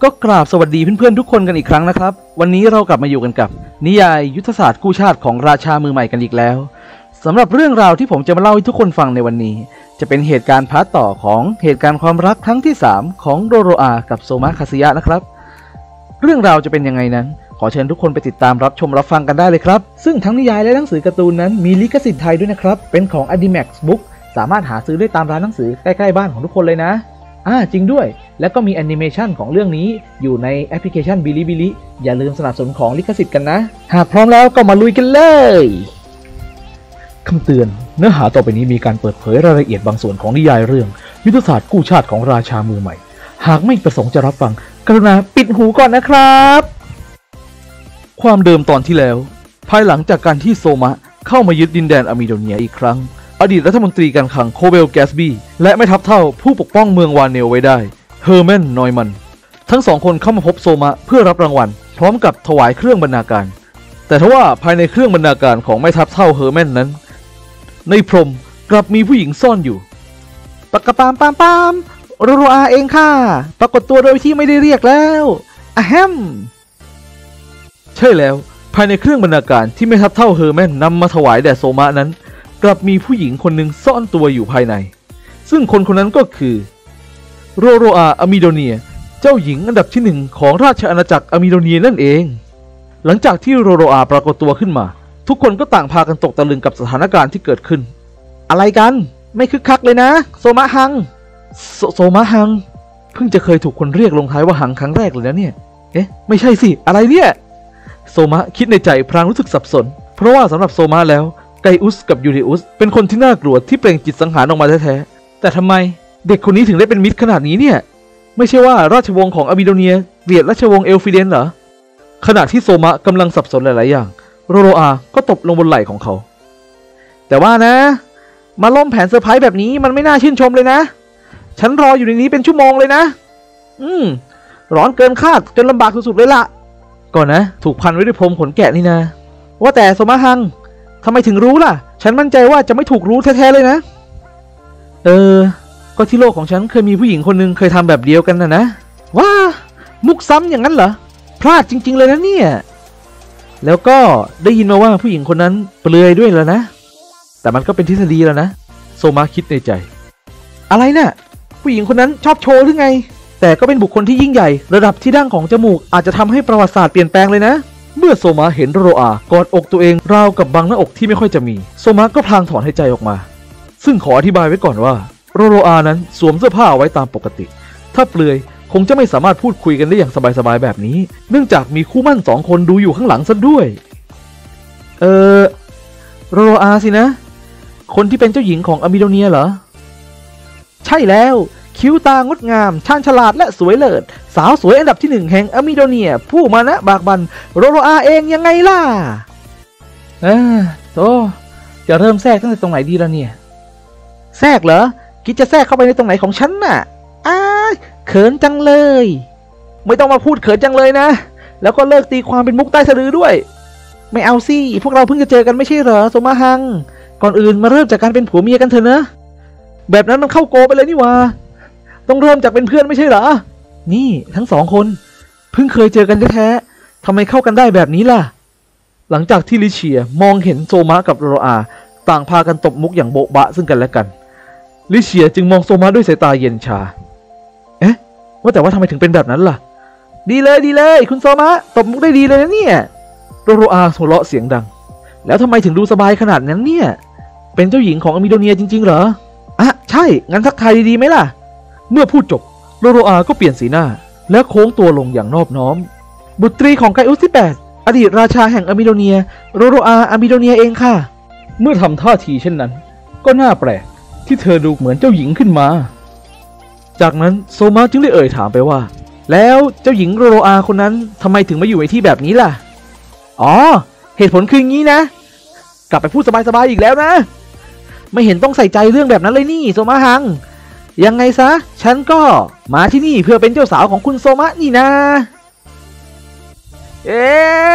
ก็กราบสวัสดีเพื่อนๆทุกคนกันอีกครั้งนะครับวันนี้เรากลับมาอยู่กันกับนิยายยุทธศาสตร์กู้ชาติของราชามือใหม่กันอีกแล้วสำหรับเรื่องราวที่ผมจะมาเล่าให้ทุกคนฟังในวันนี้จะเป็นเหตุการณ์พาร์ทต่อของเหตุการณ์ความรักครั้งที่3ของโรโรอากับโซมะคาซึยะนะครับเรื่องราวจะเป็นยังไงนั้นขอเชิญทุกคนไปติดตามรับชมรับฟังกันได้เลยครับซึ่งทั้งนิยายและหนังสือการ์ตูนนั้นมีลิขสิทธิ์ไทยด้วยนะครับเป็นของ Adimax Book สามารถหาซื้อได้ตามร้านหนังสือใกล้ๆบ้านของทุกคนเลยนะจริงด้วยแล้วก็มีแอนิเมชันของเรื่องนี้อยู่ในแอปพลิเคชันบิลิบิลิอย่าลืมสนับสนุนของลิขสิทธิ์กันนะหากพร้อมแล้วก็มาลุยกันเลยคำเตือนเนื้อหาต่อไปนี้มีการเปิดเผยรายละเอียดบางส่วนของนิยายเรื่องยุทธศาสตร์กู้ชาติของราชามือใหม่หากไม่ประสงค์จะรับฟังกรุณาปิดหูก่อนนะครับความเดิมตอนที่แล้วภายหลังจากการที่โซมะเข้ามายึดดินแดนอะมิโดเนียอีกครั้งอดีตรัฐมนตรีการคลังโคเบลแกสบีและแม่ทัพเท่าผู้ปกป้องเมืองวานเนลไว้ได้เฮอร์แมนนอยมันทั้งสองคนเข้ามาพบโซมะเพื่อรับรางวัลพร้อมกับถวายเครื่องบรรณาการแต่ทว่าภายในเครื่องบรรณาการของแม่ทัพเท่าเฮอร์แมนนั้นในพรมกลับมีผู้หญิงซ่อนอยู่ปากกะปามโรโรอาเองค่ะปรากฏตัวโดยที่ไม่ได้เรียกแล้วอะแฮมใช่แล้วภายในเครื่องบรรณาการที่แม่ทัพเท่าเฮอร์แมนนำมาถวายแด่โซมะนั้นกลับมีผู้หญิงคนหนึ่งซ่อนตัวอยู่ภายในซึ่งคนนั้นก็คือโรโรอาอะมิโดเนียเจ้าหญิงอันดับที่1ของราชอาณาจักรอะมิโดเนียนั่นเองหลังจากที่โรโรอาปรากฏตัวขึ้นมาทุกคนก็ต่างพากันตกตะลึงกับสถานการณ์ที่เกิดขึ้นอะไรกันไม่คึกคักเลยนะโซมะฮังโซมะฮังเพิ่งจะเคยถูกคนเรียกลงท้ายว่าฮังครั้งแรกเลยนะเนี่ยไม่ใช่สิอะไรเนี่ยโซมะคิดในใจพลางรู้สึกสับสนเพราะว่าสำหรับโซมะแล้วไกอุสกับยูริอุสเป็นคนที่น่ากลัวที่เปล่งจิตสังหารออกมาแท้ๆแต่ทำไมเด็กคนนี้ถึงได้เป็นมิตรขนาดนี้เนี่ยไม่ใช่ว่าราชวงศ์ของอะมิโดเนียเกลียดราชวงศ์เอลฟิเดนเหรอขณะที่โซมะกำลังสับสนหลายๆอย่างโรโรอาก็ตบลงบนไหล่ของเขาแต่ว่านะมาล้มแผนเซอร์ไพรส์แบบนี้มันไม่น่าชื่นชมเลยนะฉันรออยู่ในนี้เป็นชั่วโมงเลยนะร้อนเกินคาดจนลำบากสุดๆเลยล่ะก่อนนะถูกพันไว้ด้วยพรมขนแกะนี่นะว่าแต่โซมะฮังทำไมถึงรู้ล่ะฉันมั่นใจว่าจะไม่ถูกรู้แท้ๆเลยนะก็ที่โลกของฉันเคยมีผู้หญิงคนหนึ่งเคยทำแบบเดียวกันนะว้ามุกซ้ำอย่างนั้นเหรอพลาดจริงๆเลยนะเนี่ยแล้วก็ได้ยินมาว่าผู้หญิงคนนั้นเปลือยด้วยแล้วนะแต่มันก็เป็นทฤษฎีแล้วนะโซมะคิดในใจอะไรน่ะผู้หญิงคนนั้นชอบโชว์หรือไงแต่ก็เป็นบุคคลที่ยิ่งใหญ่ระดับที่ดั้งของจมูกอาจจะทำให้ประวัติศาสตร์เปลี่ยนแปลงเลยนะเมื่อโซมะเห็นโรโรอากอดอกตัวเองราวกับบังหน้าอกที่ไม่ค่อยจะมีโซมะก็พลางถอนหายใจออกมาซึ่งขออธิบายไว้ก่อนว่าโรโรอานั้นสวมเสื้อผ้าเอาไว้ตามปกติถ้าเปลือยคงจะไม่สามารถพูดคุยกันได้อย่างสบายๆแบบนี้เนื่องจากมีคู่หมั่น2 คนดูอยู่ข้างหลังซะด้วยโรโรอาสินะคนที่เป็นเจ้าหญิงของอะมิโดเนียเหรอใช่แล้วคิ้วตางดงามชาญฉลาดและสวยเลิศสาวสวยอันดับที่1แห่งอะมิโดเนียผู้มานะบากบั่นโรโรอาเองยังไงล่ะโธ่จะเริ่มแทรกตั้งแต่ตรงไหนดีล่ะเนี่ยแทรกเหรอคิดจะแทรกเข้าไปในตรงไหนของฉันน่ะเขินจังเลยไม่ต้องมาพูดเขินจังเลยนะแล้วก็เลิกตีความเป็นมุกใต้สะดือด้วยไม่เอาสิพวกเราเพิ่งจะเจอกันไม่ใช่เหรอโซมะฮังก่อนอื่นมาเริ่มจากการเป็นผัวเมียกันเถอะนะแบบนั้นมันเข้าโกไปเลยนี่วะต้องเริ่มจากเป็นเพื่อนไม่ใช่เหรอนี่ทั้ง2 คนเพิ่งเคยเจอกันแท้ๆทำไมเข้ากันได้แบบนี้ล่ะหลังจากที่ลิเชียมองเห็นโซมะกับโรโรอาต่างพากันตบมุกอย่างโบ๊ะบะซึ่งกันและกันลิเชียจึงมองโซมะด้วยสายตาเย็นชาว่าแต่ว่าทำไมถึงเป็นแบบนั้นล่ะดีเลยคุณโซมะตบมุกได้ดีเลยนะเนี่ยโรโรอาหัวเราะเสียงดังแล้วทำไมถึงดูสบายขนาดนั้นเนี่ยเป็นเจ้าหญิงของอะมิโดเนียจริงๆเหรอใช่งั้นทักทายดีๆไหมล่ะเมื่อพูดจบโรโรอาก็เปลี่ยนสีหน้าแล้วโค้งตัวลงอย่างนอบน้อมบุตรีของไกอุสที่8อดีตราชาแห่งอะมิโดเนียโรโรอาอะมิโดเนียเองค่ะเมื่อทำท่าทีเช่นนั้นก็น่าแปลกที่เธอดูเหมือนเจ้าหญิงขึ้นมาจากนั้นโซมะจึงได้เอ่ยถามไปว่าแล้วเจ้าหญิงโรโรอาคนนั้นทำไมถึงมาอยู่ในที่แบบนี้ล่ะเหตุผลคืองี้นะกลับไปพูดสบายๆอีกแล้วนะไม่เห็นต้องใส่ใจเรื่องแบบนั้นเลยนี่โซมะฮังยังไงซะฉันก็มาที่นี่เพื่อเป็นเจ้าสาวของคุณโซมะนี่นะ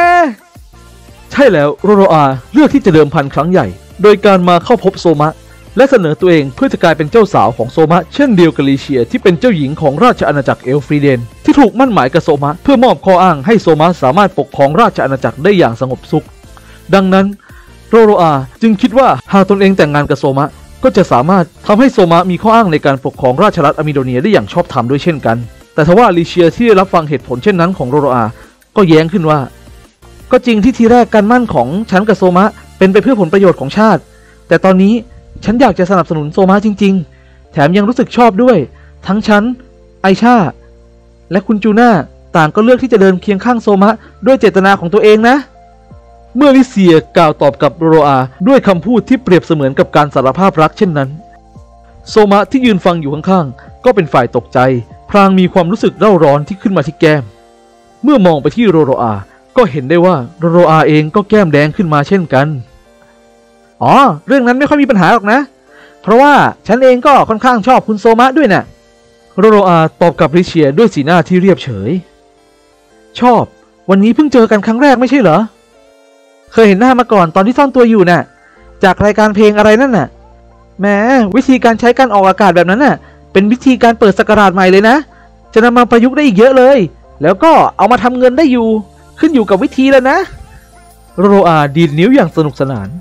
ใช่แล้วโรโรอาเลือกที่จะเดิมพันครั้งใหญ่โดยการมาเข้าพบโซมะและเสนอตัวเองเพื่อจะกลายเป็นเจ้าสาวของโซมะเช่นเดียวกับลิเชียที่เป็นเจ้าหญิงของราชอาณาจักรเอลฟรีเดนที่ถูกมั่นหมายกับโซมะเพื่อมอบข้ออ้างให้โซมะสามารถปกครองราชอาณาจักรได้อย่างสงบสุขดังนั้นโรโรอาจึงคิดว่าหากตนเองแต่งงานกับโซมะก็จะสามารถทำให้โซมะมีข้ออ้างในการปกครองราชรัฐอะมิโดเนียได้อย่างชอบธรรมด้วยเช่นกันแต่ทว่าลิเชียที่ได้รับฟังเหตุผลเช่นนั้นของโรโรอาก็แย้งขึ้นว่าก็จริงที่ทีแรกการมั่นของฉันกับโซมะเป็นไปเพื่อผลประโยชน์ของชาติแต่ตอนนี้ฉันอยากจะสนับสนุนโซมะจริงๆแถมยังรู้สึกชอบด้วยทั้งฉันไอชาและคุณจูน่าต่างก็เลือกที่จะเดินเคียงข้างโซมะด้วยเจตนาของตัวเองนะเมื่อลิเซียกล่าวตอบกับโรโรอาด้วยคำพูดที่เปรียบเสมือนกับการสารภาพรักเช่นนั้นโซมะที่ยืนฟังอยู่ข้างๆก็เป็นฝ่ายตกใจพลางมีความรู้สึกเร่าร้อนที่ขึ้นมาที่แก้มเมื่อมองไปที่โรโรอาก็เห็นได้ว่าโรโรอาเองก็แก้มแดงขึ้นมาเช่นกันอ๋อเรื่องนั้นไม่ค่อยมีปัญหาหรอกนะเพราะว่าฉันเองก็ค่อนข้างชอบคุณโซมะด้วยนะโรโรอาตอบกับลิเชียด้วยสีหน้าที่เรียบเฉยชอบวันนี้เพิ่งเจอกันครั้งแรกไม่ใช่เหรอเคยเห็นหน้ามาก่อนตอนที่ซ่อนตัวอยู่น่ะจากรายการเพลงอะไรนั่นน่ะแม้วิธีการใช้การออกอากาศแบบนั้นน่ะเป็นวิธีการเปิดศักราชใหม่เลยนะจะนำมาประยุกต์ได้อีกเยอะเลยแล้วก็เอามาทำเงินได้อยู่ขึ้นอยู่กับวิธีแล้วนะโรโรอาดีดนิ้วอย่างสนุกสนาน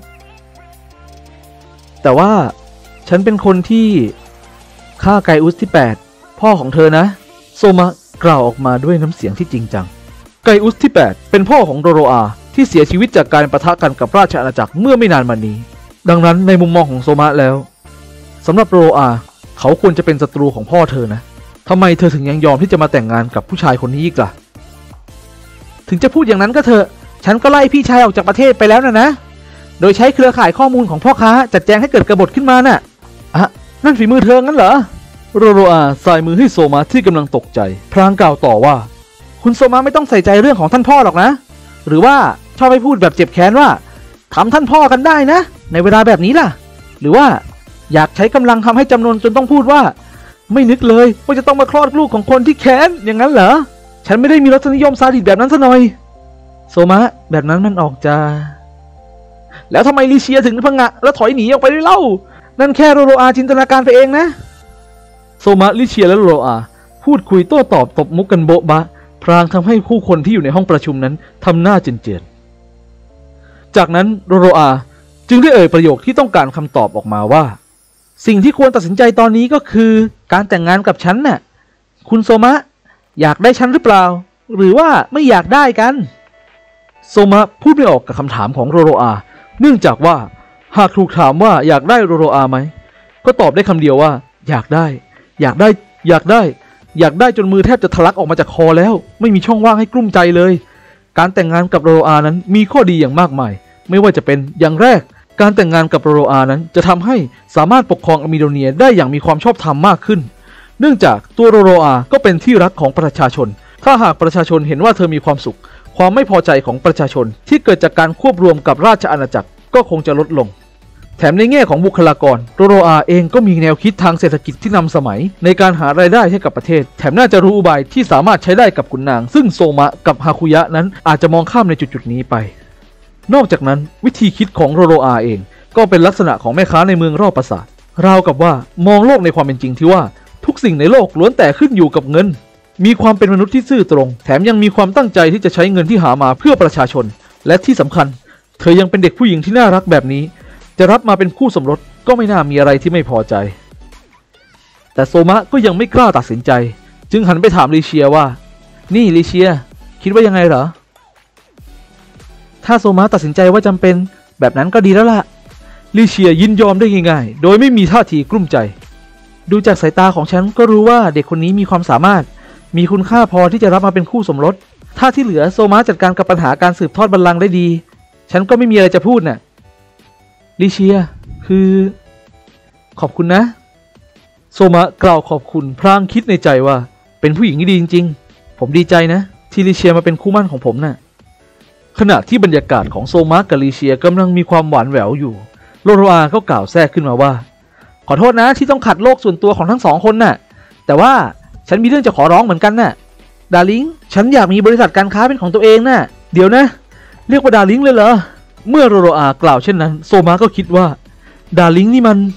แต่ว่าฉันเป็นคนที่ฆ่าไกอุสที่8พ่อของเธอนะโซมะกล่าวออกมาด้วยน้ำเสียงที่จริงจังไกอุสที่8เป็นพ่อของโรโรอาที่เสียชีวิตจากการปะทะกันกับราชอาณาจักรเมื่อไม่นานมานี้ดังนั้นในมุมมองของโซมะแล้วสำหรับโรโรอาเขาควรจะเป็นศัตรูของพ่อเธอนะทำไมเธอถึงยังยอมที่จะมาแต่งงานกับผู้ชายคนนี้อีกล่ะถึงจะพูดอย่างนั้นก็เถอะฉันก็ไล่พี่ชายออกจากประเทศไปแล้วนะโดยใช้เครือข่ายข้อมูลของพ่อค้าจัดแจงให้เกิดกบฏขึ้นมาน่ะนั่นฝีมือเธองั้นเหรอโรโรอาสายมือให้โซมะที่กำลังตกใจพลางกล่าวต่อว่าคุณโซมะไม่ต้องใส่ใจเรื่องของท่านพ่อหรอกนะหรือว่าชอบให้พูดแบบเจ็บแค้นว่าทำท่านพ่อกันได้นะในเวลาแบบนี้ล่ะหรือว่าอยากใช้กำลังทำให้จำนวนจนต้องพูดว่าไม่นึกเลยว่าจะต้องมาคลอดลูกของคนที่แค้นอย่างนั้นเหรอฉันไม่ได้มีรสนิยมซาดิสแบบนั้นซะหน่อยโซมะแบบนั้นมันออกจะแล้วทำไมลิเชียถึงพังงะแล้วถอยหนีออกไปได้เล่านั่นแค่โรโรอาจินตนาการไปเองนะโซมะลิเชียและโรโรอาพูดคุยโต้ตอบตบมุกกันโบ๊ะบะพลางทำให้ผู้คนที่อยู่ในห้องประชุมนั้นทำหน้าเจียนๆจากนั้นโรโรอาจึงได้เอ่ยประโยคที่ต้องการคำตอบออกมาว่าสิ่งที่ควรตัดสินใจตอนนี้ก็คือการแต่งงานกับฉันน่ะคุณโซมะอยากได้ฉันหรือเปล่าหรือว่าไม่อยากได้กันโซมะพูดไม่ออกกับคำถามของโรโรอาเนื่องจากว่าหากถูกถามว่าอยากได้โรโรอาไหมก็ตอบได้คำเดียวว่าอยากได้อยากได้อยากได้อยากได้จนมือแทบจะทะลักออกมาจากคอแล้วไม่มีช่องว่างให้กลุ้มใจเลยการแต่งงานกับโรโรอานั้นมีข้อดีอย่างมากมายไม่ว่าจะเป็นอย่างแรกการแต่งงานกับโรโรอานั้นจะทำให้สามารถปกครองอะมิโดเนียได้อย่างมีความชอบธรรมมากขึ้นเนื่องจากตัวโรโรอาก็เป็นที่รักของประชาชนถ้าหากประชาชนเห็นว่าเธอมีความสุขความไม่พอใจของประชาชนที่เกิดจากการควบรวมกับราชอาณาจักรก็คงจะลดลงแถมในแง่ของบุคลากรโรโรอาเองก็มีแนวคิดทางเศรษฐกิจที่นำสมัยในการหารายได้ให้กับประเทศแถมน่าจะรู้อุบายที่สามารถใช้ได้กับขุนนางซึ่งโซมะกับฮาคุยะนั้นอาจจะมองข้ามในจุดนี้ไปนอกจากนั้นวิธีคิดของโรโรอาเองก็เป็นลักษณะของแม่ค้าในเมืองรอบปราสาทราวกับว่ามองโลกในความเป็นจริงที่ว่าทุกสิ่งในโลกล้วนแต่ขึ้นอยู่กับเงินมีความเป็นมนุษย์ที่ซื่อตรงแถมยังมีความตั้งใจที่จะใช้เงินที่หามาเพื่อประชาชนและที่สำคัญเธอยังเป็นเด็กผู้หญิงที่น่ารักแบบนี้จะรับมาเป็นคู่สมรสก็ไม่น่ามีอะไรที่ไม่พอใจแต่โซมะก็ยังไม่กล้าตัดสินใจจึงหันไปถามลิเชียว่านี่ลิเชียคิดว่ายังไงเหรอถ้าโซมะตัดสินใจว่าจำเป็นแบบนั้นก็ดีแล้วล่ะลิเชียยินยอมได้ง่ายๆโดยไม่มีท่าทีกลุ้มใจดูจากสายตาของฉันก็รู้ว่าเด็กคนนี้มีความสามารถมีคุณค่าพอที่จะรับมาเป็นคู่สมรสถ้าที่เหลือโซมะจัดการกับปัญหาการสืบทอดบัลลังก์ได้ดีฉันก็ไม่มีอะไรจะพูดน่ะลิเชียคือขอบคุณนะโซมะกล่าวขอบคุณพลางคิดในใจว่าเป็นผู้หญิงที่ดีจริงๆผมดีใจนะที่ลิเชียมาเป็นคู่มั่นของผมน่ะขณะที่บรรยากาศของโซมะกับลิเชียกำลังมีความหวานแหววอยู่โรโรอาก็กล่าวแทรกขึ้นมาว่าขอโทษนะที่ต้องขัดโลกส่วนตัวของทั้งสองคนน่ะแต่ว่าฉันมีเรื่องจะขอร้องเหมือนกันน่ะดาร์ลิงฉันอยากมีบริษัทการค้าเป็นของตัวเองน่ะเดี๋ยวนะเรียกว่าดาร์ลิงเลยเหรอเมื่อโรโรอากล่าวเช่นนั้นโซมะก็คิดว่าดาร์ลิงนี่มัน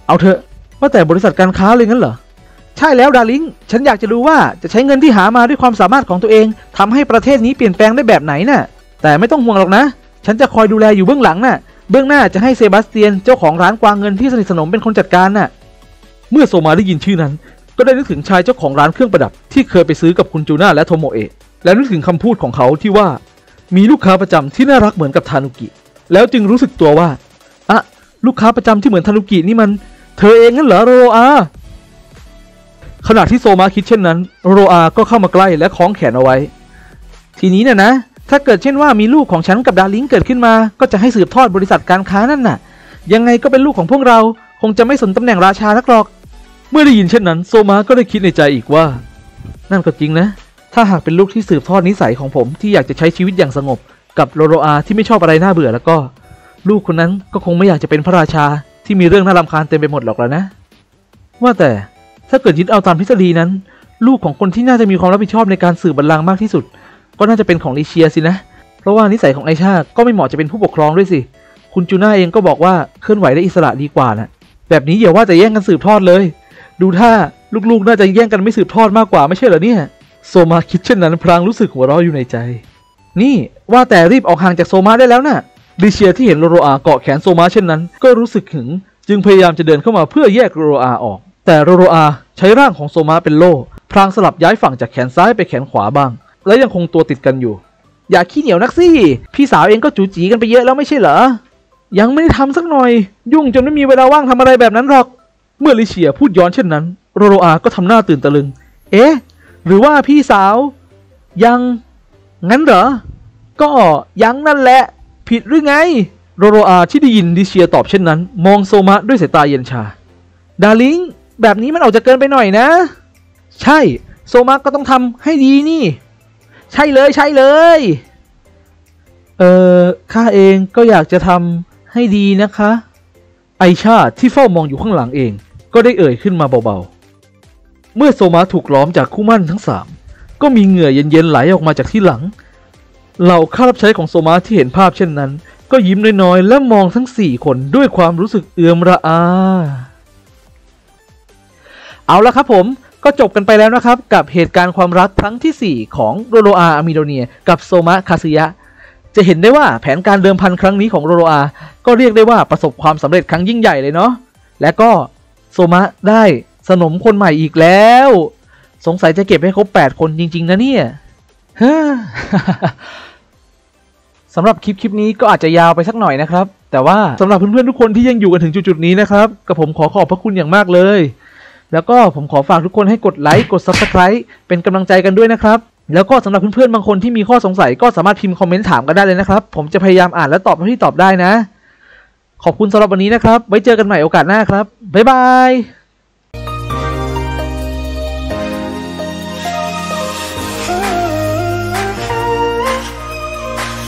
เอาเถอะว่าแต่บริษัทการค้าเลยงั้นเหรอใช่แล้วดาริงฉันอยากจะรู้ว่าจะใช้เงินที่หามาด้วยความสามารถของตัวเองทำให้ประเทศนี้เปลี่ยนแปลงได้แบบไหนน่ะแต่ไม่ต้องห่วงหรอกนะฉันจะคอยดูแลอยู่เบื้องหลังน่ะเบื้องหน้าจะให้เซบาสเตียนเจ้าของร้านกวางเงินที่สนิทสนมเป็นคนจัดการน่ะเมื่อโซมาได้ยินชื่อนั้นก็ได้นึกถึงชายเจ้าของร้านเครื่องประดับที่เคยไปซื้อกับคุณจูน่าและโทโมเอะและนึกถึงคำพูดของเขาที่ว่ามีลูกค้าประจำที่น่ารักเหมือนกับทานุกิแล้วจึงรู้สึกตัวว่าอะลูกค้าประจำที่เหมือนทานุกินี่มันเธอเองงั้นเหรอโรอาขณะที่โซมาคิดเช่นนั้นโรอาก็เข้ามาใกล้และคล้องแขนเอาไว้ทีนี้นะถ้าเกิดเช่นว่ามีลูกของฉันกับดาริงเกิดขึ้นมาก็จะให้สืบทอดบริษัทการค้านั่นน่ะยังไงก็เป็นลูกของพวกเราคงจะไม่สนตำแหน่งราชานักหรอกเมื่อได้ยินเช่นนั้นโซมาก็ได้คิดในใจอีกว่านั่นก็จริงนะถ้าหากเป็นลูกที่สืบทอดนิสัยของผมที่อยากจะใช้ชีวิตอย่างสงบกับโรอาที่ไม่ชอบอะไรน่าเบื่อแล้วก็ลูกคนนั้นก็คงไม่อยากจะเป็นพระราชาที่มีเรื่องน่ารำคาญเต็มไปหมดหรอกแล้วนะว่าแต่ถ้าเกิดยึดเอาตามทฤษฎีนั้นลูกของคนที่น่าจะมีความรับผิดชอบในการสืบบัลลังก์มากที่สุดก็น่าจะเป็นของลิเชียสินะเพราะว่านิสัยของไอชาก็ไม่เหมาะจะเป็นผู้ปกครองด้วยสิคุณจูน่าเองก็บอกว่าเคลื่อนไหวได้อิสระดีกว่านะแบบนี้อย่าว่าแต่แย่งกันสืบทอดเลยดูถ้าลูกๆน่าจะแย่งกันไม่สืบทอดมากกว่าไม่ใช่เหรอเนี่ยโซมาคิดเช่นนั้นพลางรู้สึกหัวเราะอยู่ในใจนี่ว่าแต่รีบออกห่างจากโซมาได้แล้วนะลิเชียที่เห็นโรอาเกาะแขนโซมาเช่นนั้นก็รู้สึกหึงจึงพยายามจะเดินเข้ามาเพื่อแยกโรอาออกแต่โรอาใช้ร่างของโซมาเป็นโล่พลางสลับย้ายฝั่งจากแขนซ้ายไปแขนขวาบ้างและยังคงตัวติดกันอยู่อย่าขี้เหนียวนักสิพี่สาวเองก็จู๋จีกันไปเยอะแล้วไม่ใช่เหรอยังไม่ได้ทำสักหน่อยยุ่งจนไม่มีเวลาว่างทำอะไรแบบนั้นหรอกเมื่อลิเชียพูดย้อนเช่นนั้นโรอาก็ทำหน้าตื่นตะลึงเอ๊ะหรือว่าพี่สาวยังงั้นเหรอก็ยังนั่นแหละผิดหรือไงโรอาที่ได้ยินลิเชียตอบเช่นนั้นมองโซมาด้วยสายตาเย็นชาดาริงแบบนี้มันออกจะเกินไปหน่อยนะใช่โซมาก็ต้องทำให้ดีนี่ใช่เลยข้าเองก็อยากจะทำให้ดีนะคะไอชาที่เฝ้ามองอยู่ข้างหลังเองก็ได้เอ่ยขึ้นมาเบาๆเมื่อโซมาถูกล้อมจากคู่หมั่นทั้งสามก็มีเหงื่อเย็นๆไหลออกมาจากที่หลังเหล่าข้ารับใช้ของโซมาที่เห็นภาพเช่นนั้นก็ยิ้มน้อยๆและมองทั้ง4คนด้วยความรู้สึกเอื่อมระอาเอาละครับผมก็จบกันไปแล้วนะครับกับเหตุการณ์ความรักครั้งที่4ของโรอาอามิโดเนียกับโซมะคาซึยะจะเห็นได้ว่าแผนการเดิมพันครั้งนี้ของโรอาก็เรียกได้ว่าประสบความสำเร็จครั้งยิ่งใหญ่เลยเนาะและก็โซมะได้สนมคนใหม่อีกแล้วสงสัยจะเก็บให้ครบ8คนจริงๆนะเนี่ยสำหรับคลิปนี้ก็อาจจะยาวไปสักหน่อยนะครับแต่ว่าสำหรับเพื่อนๆทุกคนที่ยังอยู่กันถึงจุดๆนี้นะครับกับผมขอขอบพระคุณอย่างมากเลยแล้วก็ผมขอฝากทุกคนให้กดไลค์กด Subscribe เป็นกำลังใจกันด้วยนะครับแล้วก็สำหรับเพื่อนๆบางคนที่มีข้อสงสัยก็สามารถพิมพ์คอมเมนต์ถามกันได้เลยนะครับผมจะพยายามอ่านและตอบเท่าที่ตอบได้นะขอบคุณสำหรับวันนี้นะครับไว้เจอกันใหม่โอกาสหน้าครับบ๊ายบาย